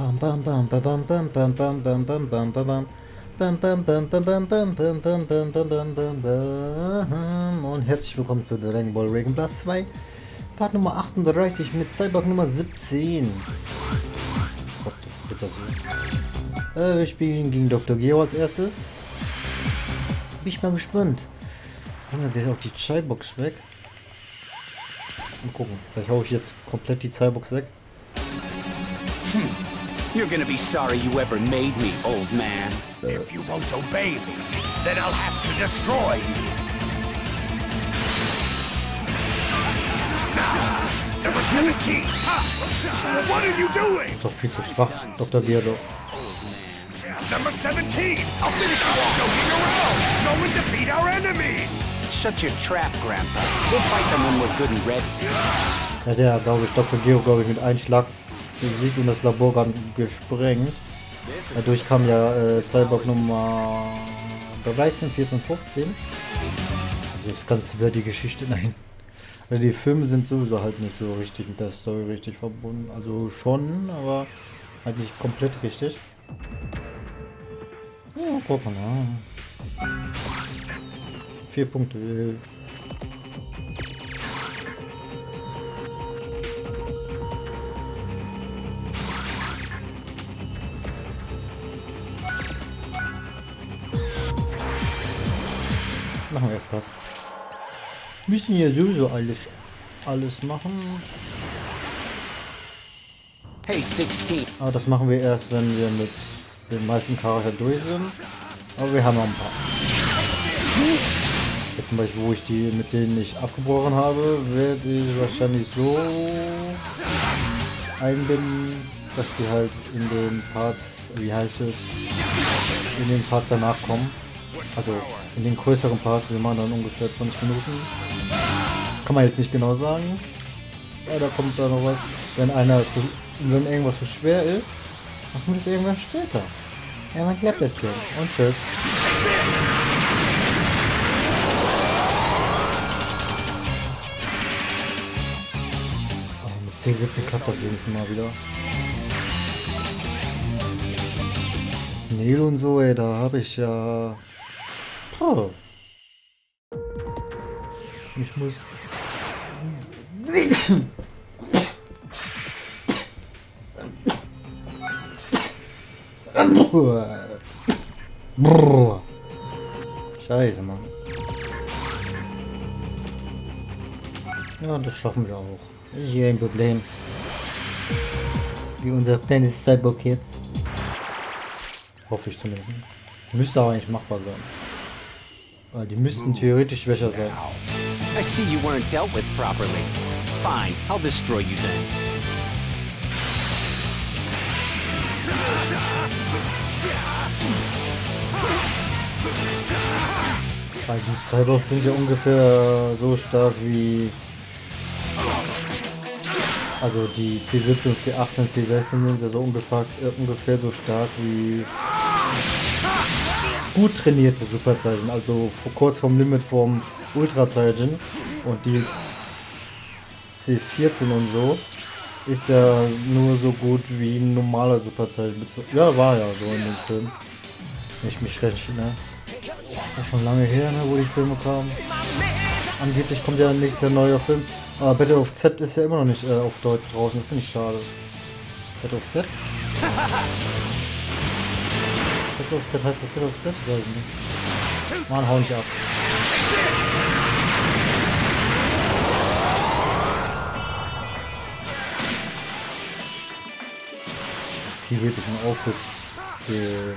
Bam bam bam bam bam bam bam bam bam bam bam bam bam. Bam bam bam bam bam bam bam bam bam bam bam bam bam. Und herzlich willkommen zu Dragon Ball Regen Blast 2, Part Nummer 38 mit Cyborg Nummer 17. Gott, das ist das so. Wir spielen gegen Dr. Geo als erstes. Bin ich mal gespannt. Haben wir gleich auch die Cyborgs weg? Mal gucken, vielleicht hau ich jetzt komplett die Cyborgs weg. You're gonna be sorry you ever made me, old man. If you won't obey me, then I'll have to destroy you. Number 17! What are you doing? Ist doch viel zu schwach, Dr. Geo. Number 17! I'll finish you off! Joking around! Go and defeat our enemies! Shut your trap, Grandpa. We'll fight them when we're good and ready. Hat ja, glaube ich, Dr. Geo, glaube ich, mit einem Schlag besiegt und das Labor gerade gesprengt. Dadurch kam ja Cyborg Nummer 13, 14, 15. Also das Ganze wäre die Geschichte, nein. Also die Filme sind sowieso halt nicht so richtig mit der Story richtig verbunden. Also schon, aber halt nicht komplett richtig. Ja, guck mal. 4 Punkte. Machen wir erst das. Müssen ja sowieso alles machen. Hey, 16. Aber das machen wir erst, wenn wir mit den meisten Charakteren durch sind. Aber wir haben noch ein paar. Jetzt zum Beispiel, wo ich die, mit denen ich abgebrochen habe, werde ich wahrscheinlich so einbinden, dass die halt in den Parts, wie heißt es, in den Parts danach kommen. Also in den größeren Parts, wir machen dann ungefähr 20 Minuten. Kann man jetzt nicht genau sagen. Ja, da kommt da noch was. Wenn irgendwas zu schwer ist, machen wir das irgendwann später. Ja, mein Klapplättchen. Und tschüss. Oh, mit C17 klappt das wenigstens mal wieder. Nel und so, ey, da habe ich ja... Oh. Ich muss... Scheiße, Mann. Ja, das schaffen wir auch. Das ist hier ein Problem. Wie unser kleines Cyborg jetzt. Hoffe ich zumindest. Müsste aber eigentlich machbar sein. Weil die müssten theoretisch schwächer sein. I see you weren't dealt with properly. Fine, I'll destroy you then. Weil die Cyborgs sind ja ungefähr so stark wie... Also die C17 und C18 und C16 sind ja so ungefähr so stark wie... gut trainierte Super Saiyan, also kurz vom Limit vom Ultra Saiyan. Und die C14 und so ist ja nur so gut wie ein normaler Super Saiyan. Ja, war ja so in dem Film. Wenn ich mich recht, ne? Ist ja schon lange her, ne, wo die Filme kamen. Angeblich kommt ja nächstes Jahr ein neuer Film. Aber Battle of Z ist ja immer noch nicht auf Deutsch draußen. Das finde ich schade. Battle of Z? Battle of Z heißt das Battle of Z? Ich weiß nicht. Mann, hau nicht ab. Hier gebe ich mal auf für C.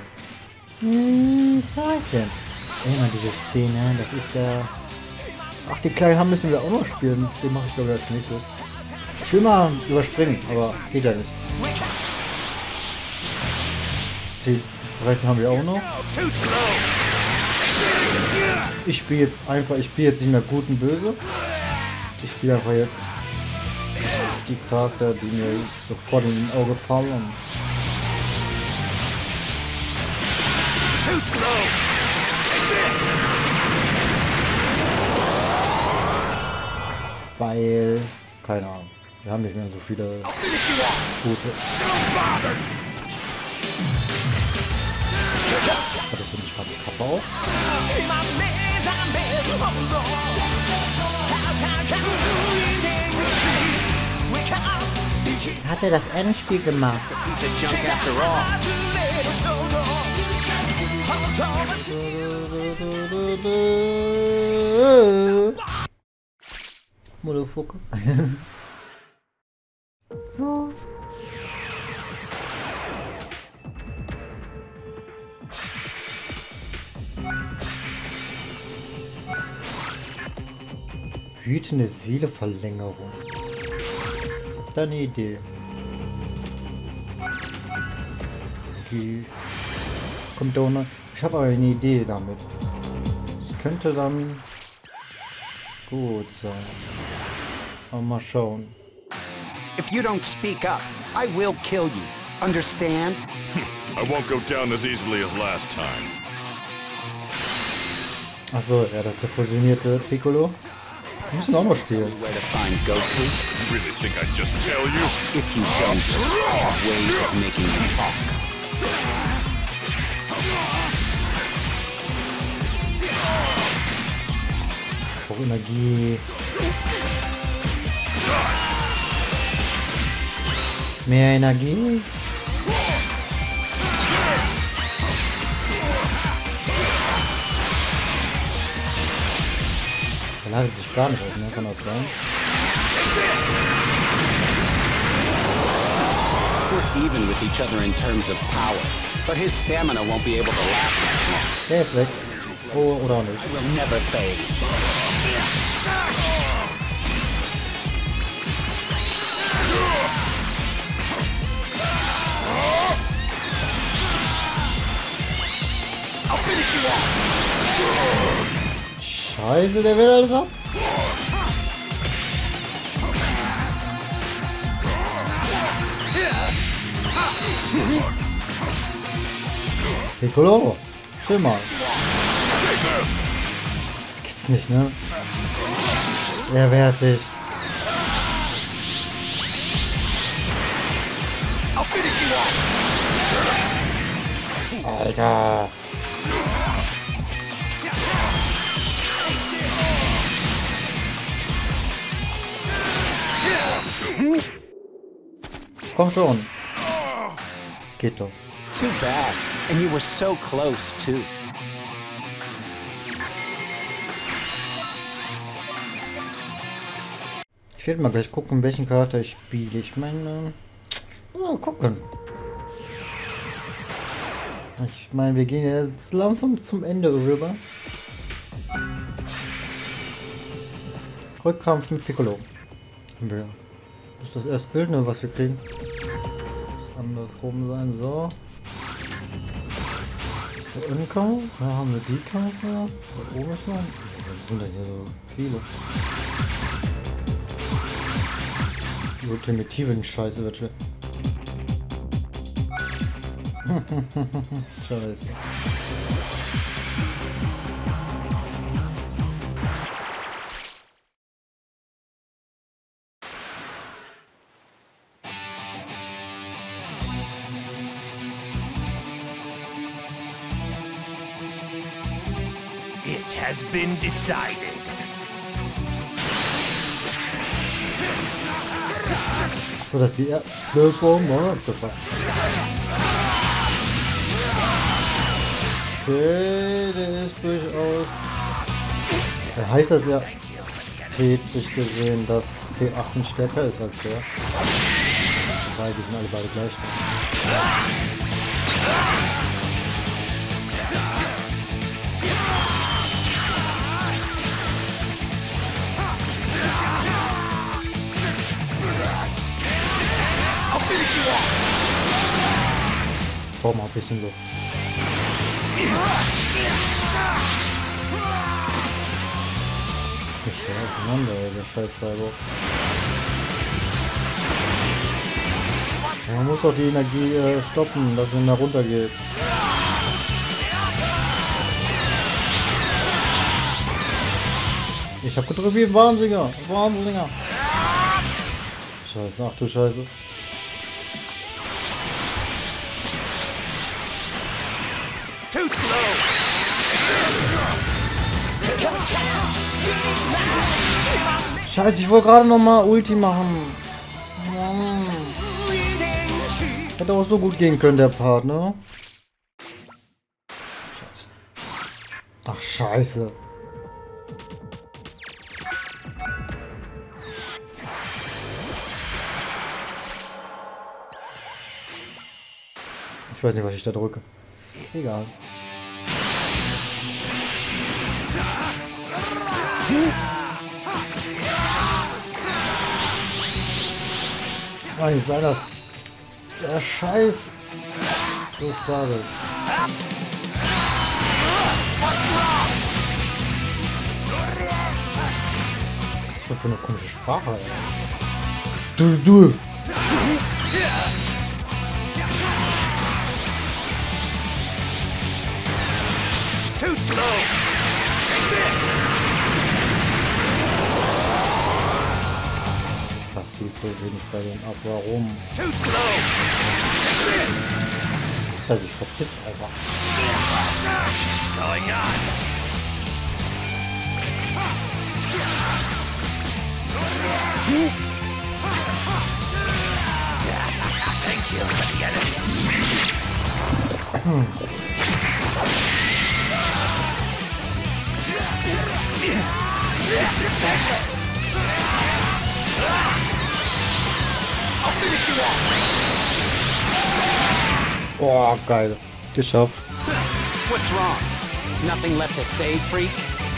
13. Immer diese Szene, das ist ja... Ach, die kleinen haben müssen wir auch noch spielen. Den mache ich glaube ich als nächstes. Ich will mal überspringen, aber geht ja nicht. C13 haben wir auch noch. Ich spiele jetzt nicht mehr gut und böse. Ich spiele einfach jetzt die Charakter, die mir jetzt sofort in den Auge fallen. Weil, keine Ahnung, wir haben nicht mehr so viele gute. Hattest du nicht gerade die Kappe auf? Hat er das Endspiel gemacht? Piece of junk after all. Motherfucker. So. Wütende Seele-Verlängerung. Ich hab da eine Idee. Okay. Kommt da noch. Ich habe aber eine Idee damit. Es könnte dann gut sein. Aber mal schauen. If you don't speak up, I will kill you. Understand? I won't go down as easily as last time. Achso, ja, das ist der fusionierte Piccolo. Wir müssen auch noch spielen. Where to find Goku? You really think I'd just tell you? If you don't, I have ways of making you talk. Auch Energie. Mehr Energie. Er ladet sich gar nicht auf, ne? Kann das sein? We're even with each other in terms of power, but his stamina won't be able to last much longer. Der ist weg. Oh, oder auch nicht. It will never fade. I'll finish you off. Scheiße, der will alles ab. Piccolo, chill mal. Das gibt's nicht, ne? Er wehrt sich. Alter. Komm schon. Geht doch. Too bad. And you were so close, too. Ich werde mal gleich gucken, welchen Charakter ich spiele. Ich meine, mal gucken. Ich meine, wir gehen jetzt langsam zum Ende rüber. Rückkampf mit Piccolo. Wir muss das erst bilden, oder was wir kriegen. Muss andersrum sein, so. Das ist der Innenkampf. Da haben wir die Kämpfe. Da oben ist noch. Das sind ja hier so viele. Die ultimativen Scheiße wird schwer. Scheiße. It has been decided. So, dass die Flirtform, what the fuck? Okay, der ist durchaus. Heißt das ja theoretisch gesehen, dass C18 stärker ist als der. Weil die sind alle beide gleich. Brauch mal ein bisschen Luft. Ich schau auseinander, der scheiß Cyborg. Man muss doch die Energie stoppen, dass sie nach runter geht. Ich hab gedrückt wie ein Wahnsinniger. Wahnsinniger. Scheiße, ach du Scheiße. Scheiße, ich wollte gerade noch mal Ulti machen. Hätte auch so gut gehen können, der Part, ne? Scheiße. Ach, scheiße. Ich weiß nicht, was ich da drücke. Egal. Kann nicht sein, dass der Scheiß so stark ist. Was ist das für eine komische Sprache, ey? Du. Too slow. Take this. Passiert so wenig bei dem ab. Warum? Too slow. Take this. Dass ich verpisst einfach. What's going on? Thank you for the enemy. I'll finish you off. Oh, geil. Geschafft. What's wrong? Nothing left to save, freak?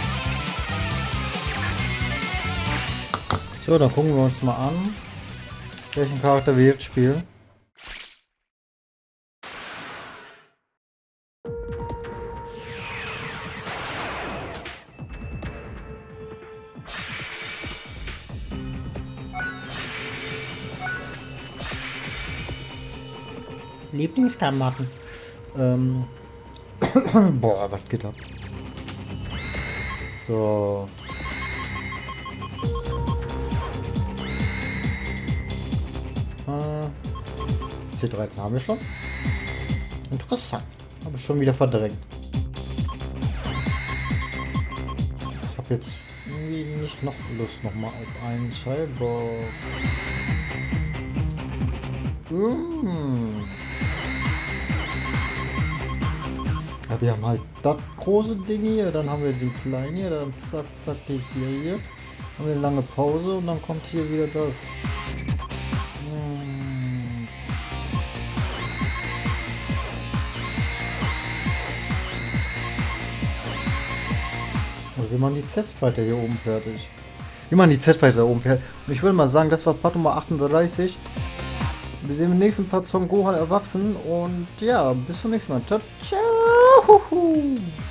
So, dann gucken wir uns mal an, welchen Charakter wir jetzt spielen. Lieblingsklamotten. Boah, was geht ab? So. C13 haben wir schon. Interessant. Habe ich schon wieder verdrängt. Ich habe jetzt irgendwie nicht noch Lust nochmal auf einen Cyborg. Ja, wir haben halt das große Ding hier, dann haben wir den kleinen hier, dann zack, zack geht wieder hier. Haben wir eine lange Pause und dann kommt hier wieder das. Und wir machen die Z-Fighter hier oben fertig. Wir machen die Z-Fighter oben fertig. Und ich würde mal sagen, das war Part Nummer 38. Wir sehen im nächsten Part Son Gohan erwachsen und ja, bis zum nächsten Mal. Ciao, ciao.